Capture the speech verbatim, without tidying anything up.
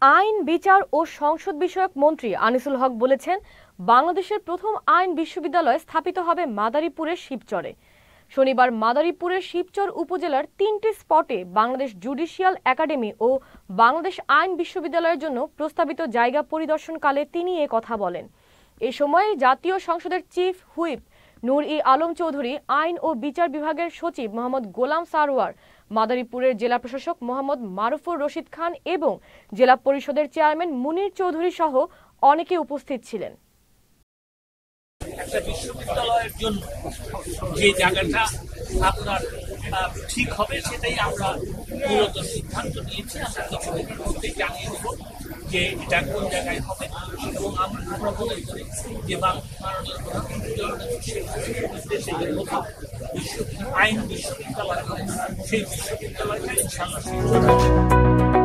আইন, বিচার ও সংসদ বিষয়ক মন্ত্রী আনিসুল হক বলেছেন, বাংলাদেশের প্রথম আইন বিশ্ববিদ্যালয় স্থাপিত হবে মাদারীপুরের শিবচরে। শনিবার মাদারীপুরের শিবচর উপজেলার তিনটি স্পটে বাংলাদেশ জুডিশিয়াল একাডেমি ও বাংলাদেশ আইন বিশ্ববিদ্যালয়ের জন্য প্রস্তাবিত জায়গা পরিদর্শনকালে তিনি এ কথা বলেন। এ সময় জাতীয় সংসদের চিফ হুইপ নূর ই আলম চৌধুরী, আইন ও বিচার বিভাগের সচিব মোহাম্মদ গোলাম সারওয়ার, মাদারীপুরের জেলা প্রশাসক মোহাম্মদ মারুফুর রশিদ খান এবং জেলা পরিষদের চেয়ারম্যান মুনির চৌধুরী সহ অনেকে উপস্থিত ছিলেন। একটা বিশ্ববিদ্যালয়ের জন্য যে জায়গাটা আপনার ঠিক হবে সেটাই আমরা মূলত সিদ্ধান্ত নিয়েছি। আমরা কিছুদিনের মধ্যে জানিয়ে দেব যে এটা কোন জায়গায় হবে এবং আমরা মনে করি যে মাননীয় প্রধানমন্ত্রী আইন বিশ্ববিদ্যালয় সেই বিশ্ববিদ্যালয়টা ইনশাআল্লাহ